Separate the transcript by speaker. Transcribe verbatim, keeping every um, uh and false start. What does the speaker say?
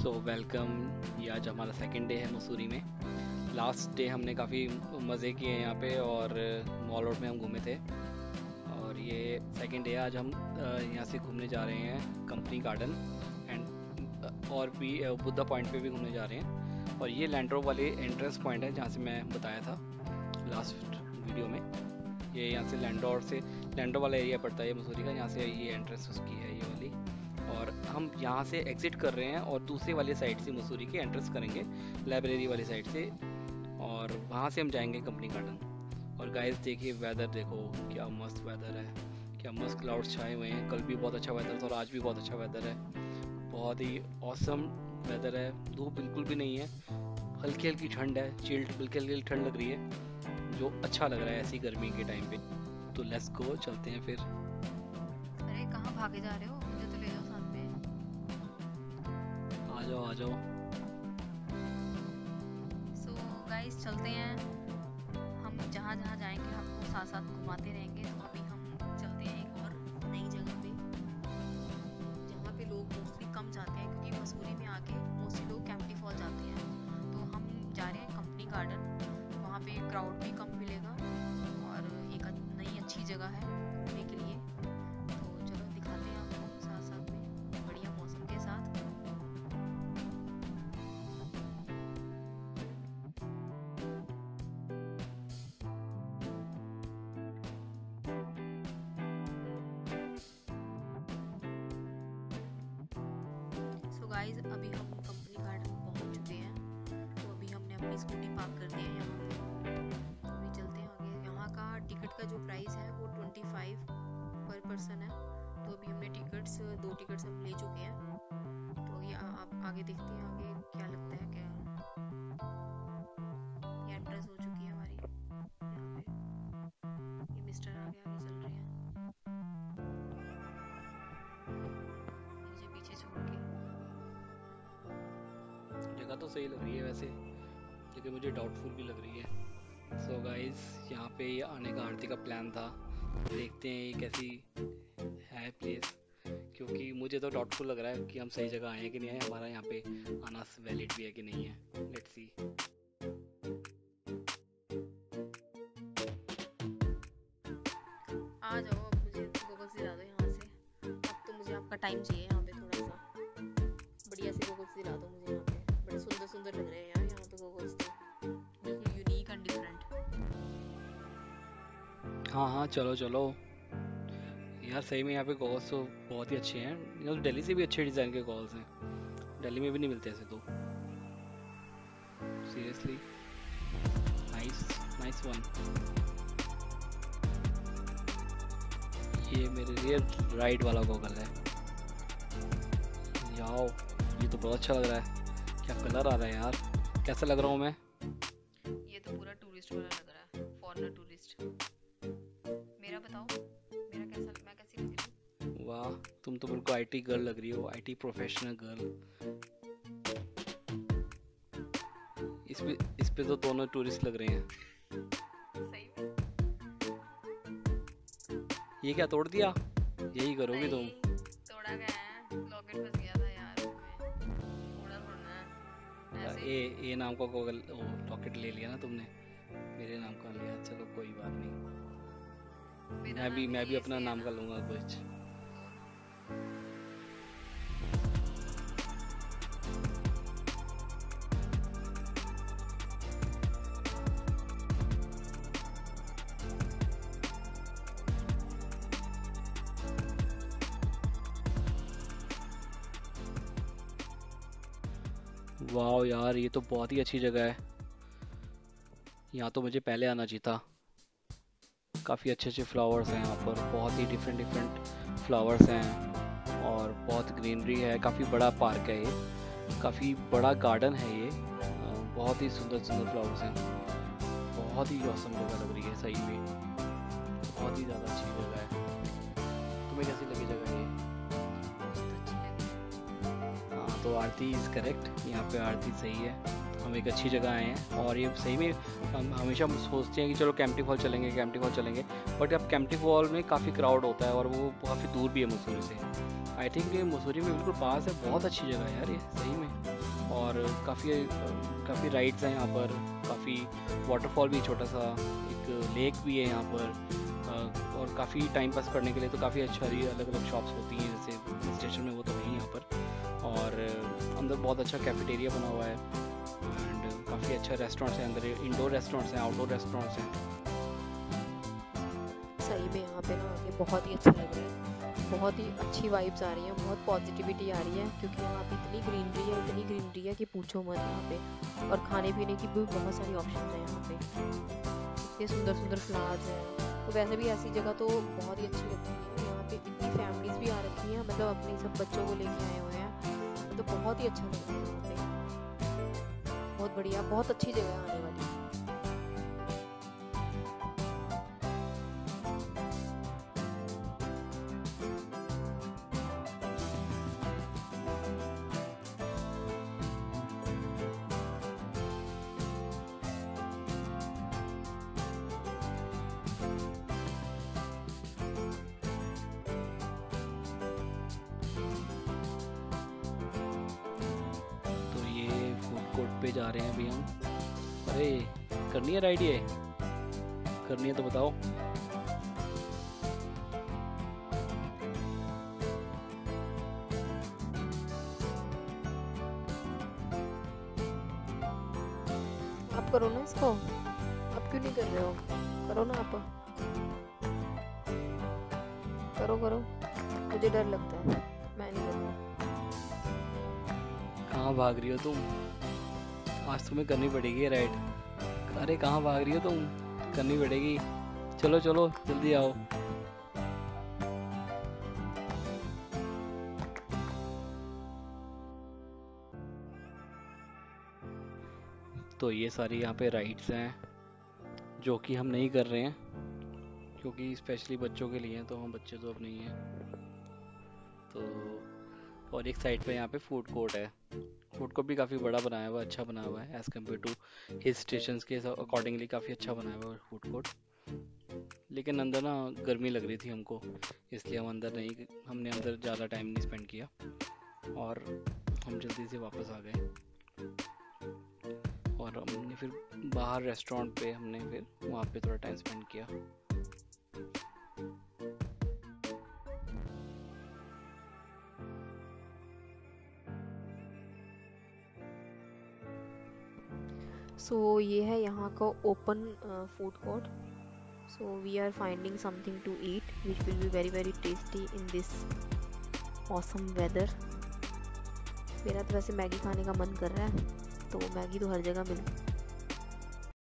Speaker 1: So welcome. ये आज हमारा सेकंड डे है मसूरी में। लास्ट डे हमने काफ़ी मज़े किए हैं यहाँ पे और मॉल रोड में हम घूमे थे। और ये सेकंड डे आज हम अ, यहाँ से घूमने जा रहे हैं कंपनी गार्डन एंड और भी अ, बुद्धा पॉइंट पे भी घूमने जा रहे हैं। और ये लैंड्रो वाले एंट्रेंस पॉइंट है जहाँ से मैं बताया था लास्ट वीडियो में। ये यहाँ से लैंडोर से लैंडो वाला एरिया पड़ता है मसूरी का, यहाँ से ये एंट्रेंस उसकी है ये वाली। और हम यहाँ से एग्ज़िट कर रहे हैं और दूसरी वाली साइड से मसूरी के एंट्रेंस करेंगे लाइब्रेरी वाली साइड से, और वहाँ से हम जाएंगे कंपनी गार्डन। और गाइस देखिए वेदर देखो, क्या मस्त वेदर है, क्या मस्त क्लाउड्स छाए हुए हैं। कल भी बहुत अच्छा वेदर था और आज भी बहुत अच्छा वेदर है, बहुत ही ऑसम वेदर है। धूप बिल्कुल भी नहीं है, हल्की हल्की ठंड है, चिल्ड बिल्कुल हल्की ठंड लग रही है जो अच्छा लग रहा है ऐसी गर्मी के टाइम पे। तो लेट्स गो, चलते हैं फिर।
Speaker 2: अरे कहाँ भागे जा रहे हो? मुझे तो ले जाओ साथ में।
Speaker 1: आ जाओ आ जाओ।
Speaker 2: सो गाइस चलते हैं, हम जहाँ जहाँ जाएंगे आपको साथ साथ घुमाते रहेंगे। तो अभी हम चलते हैं एक और नई जगह पे जहाँ पे लोग मोस्टली कम जाते हैं, क्योंकि मसूरी में आके मोस्टली लोग कैंपटी फॉल जाते हैं। तो हम जा रहे हैं कंपनी गार्डन, वहाँ पे क्राउड भी कम मिलेगा और एक नई अच्छी जगह है घूमने के लिए। तो चलो दिखाते हैं आपको साथ साथ में बढ़िया मौसम के साथ। सो गाइस अभी हम कंपनी गार्डन पहुंच चुके हैं। तो अभी हमने अपनी स्कूटी पार्क कर दी है यहाँ पे। तो अभी चलते हैं आगे। यहाँ का टिकट का जो प्राइस है वो ट्वेंटी फाइव पर पर्सन है। तो अभी हमने टिकट्स दो टिकट्स हम ले चुके हैं। तो ये आ- आप आगे देखते हैं आगे क्या लगता है। क्या ये एंट्रेंस हो चुकी है हमारी यहाँ पे। ये मिस्टर आगे आगे चल रहे हैं मुझे पीछे छोड़ के।
Speaker 1: जगह तो सही लग रही है वैसे, लेकिन मुझे डाउटफुल भी लग रही है। सो गाइस यहाँ पे ये आने का आरती का प्लान था, देखते हैं ये कैसी है प्लेस। क्योंकि मुझे तो डाउटफुल लग रहा है कि हम सही जगह आए हैं कि नहीं आए, हमारा यहाँ पे आना वैलिड भी है कि नहीं है। Let's see.
Speaker 2: आ जाओ, अब मुझे गोगल्स दिला दो यहाँ से। अब तो मुझे आपका टाइम चाहिए यहाँ पे थोड़ा सा। बढ़िया से गोगल्स दिला दो मुझे यहाँ पे। बड़े सुंदर सुंदर लग रहे हैं यार यहाँ तो गोगल्स, तो बिल्कुल यूनिक एंड डिफरेंट।
Speaker 1: हाँ हाँ चलो चलो यार, सही में यहाँ पे गॉगल्स तो बहुत ही अच्छे हैं। ये तो दिल्ली से भी अच्छे डिज़ाइन के गॉगल्स हैं, दिल्ली में भी नहीं मिलते ऐसे तो। Seriously nice nice one. ये मेरे रियर राइट वाला गॉगल है। याओ ये तो बहुत अच्छा लग रहा है, क्या कलर आ रहा है यार, कैसा लग रहा हूँ मैं?
Speaker 2: ये तो पूरा टूरिस्ट वाला लग रहा है, फॉरेनर टूरिस्ट। मेरा बताओ, मेरा कैसा, मैं कैसी लग रही हूँ?
Speaker 1: वाह, तुम तो बिल्कुल आईटी गर्ल लग रही हो, आईटी प्रोफेशनल गर्ल। इस पे इस पे तो दोनों टूरिस्ट लग रहे हैं।
Speaker 2: सही में?
Speaker 1: ये क्या तोड़ दिया? यही करोगी तुम?
Speaker 2: नहीं, तोड़ा गया है, लॉकेट फंस गया था यार उसमें। तोड़ा थोड़ा है, ऐसे
Speaker 1: ए
Speaker 2: ही।
Speaker 1: ए नाम का गॉगल वो लॉकेट ले लिया ना तुमने, मेरे नाम का लिया। चलो कोई बात नहीं,
Speaker 2: मेरा
Speaker 1: मैं भी
Speaker 2: नाम
Speaker 1: मैं भी
Speaker 2: ये
Speaker 1: अपना
Speaker 2: से है
Speaker 1: नाम
Speaker 2: ना।
Speaker 1: का लूंगा कुछ। वाह यार ये तो बहुत ही अच्छी जगह है, यहाँ तो मुझे पहले आना चाहिए था। काफ़ी अच्छे अच्छे फ्लावर्स हैं यहाँ पर, बहुत ही डिफरेंट डिफरेंट फ्लावर्स हैं और बहुत ग्रीनरी है। काफ़ी बड़ा पार्क है ये, काफ़ी बड़ा गार्डन है ये। अ, बहुत ही सुंदर सुंदर फ्लावर्स हैं, बहुत ही औसम जगह लग रही है सही में, बहुत ही ज़्यादा अच्छी जगह है। तुम्हें कैसी लगी जगह ये?
Speaker 2: मुझे तो अच्छी लगी।
Speaker 1: हाँ तो आरती इज़ करेक्ट, यहाँ पे आरती सही है। हम एक अच्छी जगह आए हैं। और ये सही में हम हमेशा हम सोचते हैं कि चलो कैंपटी फॉल चलेंगे कैंपटी फॉल चलेंगे, बट अब कैंपटी फॉल में काफ़ी क्राउड होता है और वो काफ़ी दूर भी है मसूरी से। आई थिंक ये मसूरी में बिल्कुल पास है, बहुत अच्छी जगह है यार ये सही में। और काफ़ी काफ़ी राइड्स हैं यहाँ पर, काफ़ी वाटरफॉल भी छोटा सा, एक लेक भी है यहाँ पर, और काफ़ी टाइम पास करने के लिए तो काफ़ी अच्छा ही अलग अलग शॉप्स होती हैं, जैसे स्टेशन में वो तो है यहाँ पर। और अंदर बहुत अच्छा कैफेटेरिया बना हुआ है एंड काफ़ी अच्छा रेस्टोरेंट्स हैं अंदर, इंडोर रेस्टोरेंट्स हैं, आउटडोर रेस्टोरेंट्स हैं।
Speaker 3: सही में यहाँ पे ना आके बहुत ही अच्छा लग रहा है, बहुत ही अच्छी वाइब्स आ रही हैं, बहुत पॉजिटिविटी आ रही है, क्योंकि यहाँ पे इतनी ग्रीनरी है इतनी ग्रीनरी है कि पूछो मत यहाँ पे। और खाने पीने की भी बहुत सारी ऑप्शन हैं यहाँ पे, इतने सुंदर सुंदर फ्लावर्स हैं। तो वैसे भी ऐसी जगह तो बहुत ही अच्छी लगती है। यहाँ पे इतनी फैमिलीज भी आ रखी हैं, मतलब अपने सब बच्चों को लेके आए हुए हैं, तो बहुत ही अच्छा लगता है यहाँ पे। बहुत बढ़िया, बहुत अच्छी जगह आने वाली है।
Speaker 1: कोर्ट पे जा रहे हैं अभी हम। अरे करनी है राइड, ये करनी है तो बताओ।
Speaker 3: आप करो ना इसको, आप क्यों नहीं कर रहे हो? करो ना आप, करो करो, मुझे डर लगता है, मैं नहीं कर रही।
Speaker 1: कहाँ भाग रही हो तुम? आज तुम्हें करनी पड़ेगी राइड। अरे कहाँ भाग रही हो तुम? करनी पड़ेगी, चलो चलो जल्दी आओ। तो ये सारी यहाँ पे राइड्स हैं जो कि हम नहीं कर रहे हैं, क्योंकि स्पेशली बच्चों के लिए हैं, तो हम बच्चे तो अब नहीं हैं। तो और एक साइड पे यहाँ पे फूड कोर्ट है। फूड कोर्ट भी काफ़ी बड़ा बनाया हुआ है, अच्छा बना हुआ है, as compare to hill station के अकॉर्डिंगली काफ़ी अच्छा बनाया हुआ है फूड कोर्ट। लेकिन अंदर ना गर्मी लग रही थी हमको, इसलिए हम अंदर नहीं, हमने अंदर ज़्यादा टाइम नहीं स्पेंड किया और हम जल्दी से वापस आ गए। और हमने फिर बाहर रेस्टोरेंट पे हमने फिर वहाँ पे थोड़ा टाइम स्पेंड किया।
Speaker 3: सो so, ये है यहाँ का open food court. So we are finding something to eat which will be very very tasty in this awesome weather. मेरा तो वैसे मैगी खाने का मन कर रहा है, तो मैगी तो हर जगह मिल